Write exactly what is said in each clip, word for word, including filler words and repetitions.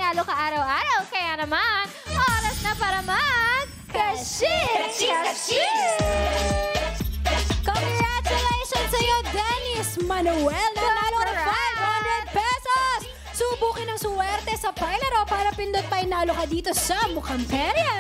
panalo ka araw-araw. Kaya naman, oras na para mag-kashit! Congratulations sa'yo, Dennis Manuel! Nanalo ng five hundred pesos! Subukin ang suwerte sa Pailaro para pindot pa inalo ka dito sa Mukhang Perya!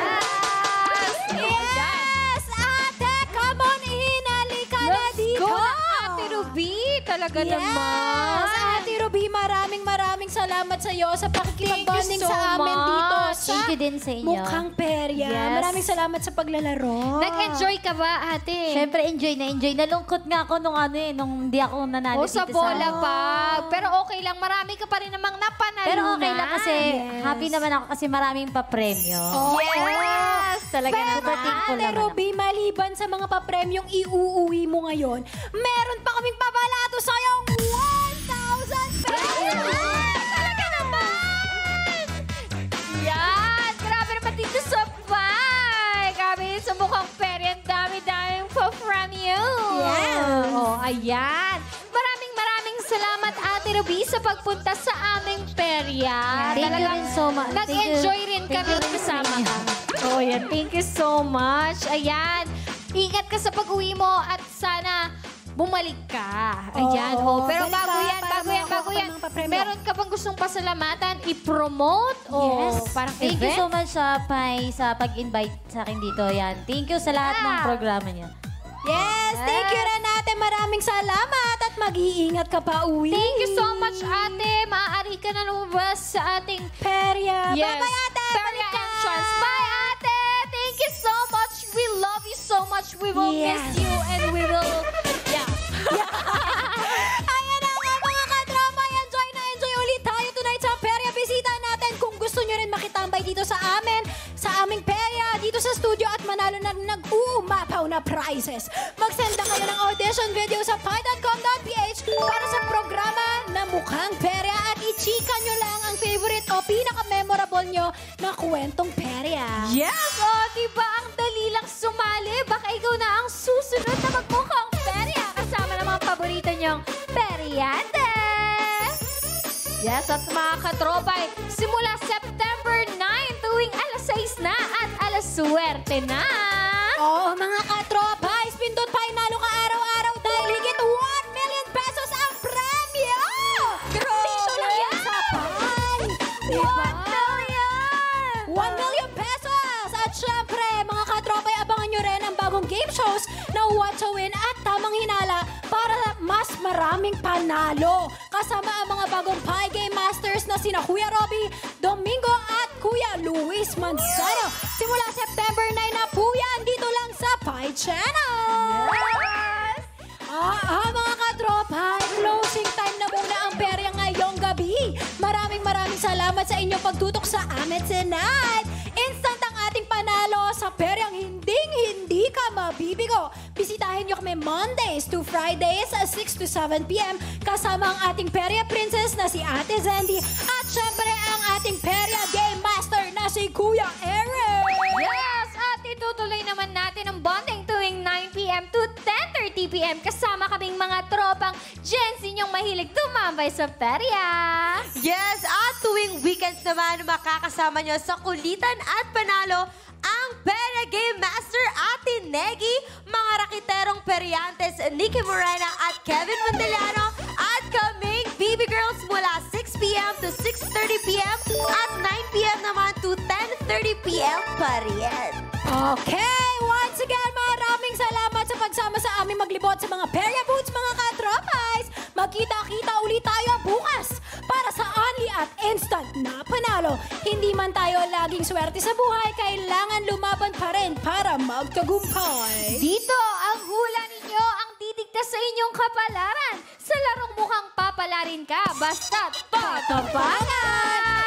Yes! Yes! Ate, come on in! Halika na dito! Go na, Ate Ruby! Talaga Yes! naman! Ate Ruby, maraming maraming salamat sa iyo sa pakikipag-bonding so sa amin dito sa Thank you din sa inyo. Mukhang Perya. Yes. Maraming salamat sa paglalaro. Nag-enjoy ka ba, ate? Siyempre, enjoy na enjoy. Nalungkot nga ako nung ano eh, nung hindi ako nanalo O dito sa bola sa... pa. Pero okay lang, marami ka pa rin namang napanalunan. Pero okay lang kasi Yes. happy naman ako kasi maraming pa-premyo. Oh. Yes! Talaga Pero naman. thankful Ate naman Ruby, maliban sa mga papremyong iuuwi mo ngayon, meron pa kaming pabalato sa'yong one thousand pesos! Talaga naman! Yan! Grabe naman dito sa bay! Grabe sa Mukhang Perya. Ang dami-daming pa-from you. Yes. Oh, ayan. Maraming maraming salamat, Ate Ruby, sa pagpunta sa aming perya. Thank you Talagang rin so much. Thank you. Nag-enjoy rin Thank kami you rin kasama sa inyo. ka. Oh, yan. Thank you so much. Ayan. Ingat ka sa pag-uwi mo at sana bumalik ka. Ayan. Oo, Oh, pero balik bago ka yan, para bago yan, makakuha bago ka yan. ng papremyo. Meron ka bang gustong pasalamatan, i-promote? O Yes. parang Thank you event? so much sa Pai sa pag-invite sa akin dito. Yan. Thank you sa lahat ng Ah. programa niyo. Yes, thank you rin ate. Maraming salamat at mag-iingat ka pa uwi. Thank you so much, ate. Maaari ka na lumabas sa ating Perya. yes, Bye-bye, ate. Perya Balik ka. entrance. Bye, ate. Thank you so much. We love you so much. We will Yes. miss you and we will, yeah. Ayan na nga mga kadrama. Enjoy na enjoy ulit tayo tonight sa Perya. Bisita natin kung gusto nyo rin makitambay dito sa amin, sa aming Perya, dito sa studio at manalo na nag-uumapaw na prizes. Mag-send na kayo ng audition video sa pi dot com dot p h para sa programa na Mukhang Perya at i-chika nyo lang ang favorite o pinaka-memorable nyo na kwentong Perya. Yes, oh, diba ang dali lang sumali? Baka ikaw na ang susunod na magmukhang perya kasama ng mga paborito niyong peryante. Yes, at mga katropay, simula September nine tuwing alas sais na at alas suwerte na. Oo, mga katropa, ispindot pa inalo ka araw-araw dahil higit one million pesos ang premyo! Dito lang yan sa Pai! Diba? one million! one million pesos! At syempre, mga katropa, abangan nyo rin ang bagong game shows na What to Win at Tamang Hinala para mas maraming panalo. Kasama ang mga bagong Pai Game Masters na sina Kuya Robby, Domingo at Kuya Luis Manzano. Simula September nine na po yan dito lang sa Pai Channel. Yes! Ah, ah, mga katropa, closing time na muna ang perya ngayong gabi. Maraming maraming salamat sa inyong pagtutok sa amin tonight. Instant ang ating panalo sa peryang hinding-hindi ka mabibigo. Bisitahin nyo kami Mondays to Fridays six to seven p m kasama ang ating perya princess na si Ate Zendy at syempre ang ating perya game master na si Kuya Eric. Yes! At itutuloy naman natin ang bonding tuwing nine p m to ten thirty p m kasama kaming mga tropang Gen Z nyong mahilig tumambay sa perya. Yes, at tuwing weekends naman makakasama nyo sa kulitan at panalo ang Perya Game Master Ate Negi, mga rakiterong peryantes Nikki Morena at Kevin Montellano at kaming B B Girls mula six p m to six thirty p m at nine p m naman to ten thirty p m pa rin. Okay, once again, maraming salamat sa pagsama sa aming maglibot sa mga Perya Boots, mga katropais. Magkita-kita ulit tayo bukas para sa only at instant na panalo. Hindi man tayo laging swerte sa buhay, kailangan lumaban pa rin para magtagumpay. Dito ang hula ninyo ang didikta sa inyong kapalaran. Sa larong mukhang papalarin ka, basta't patapangan!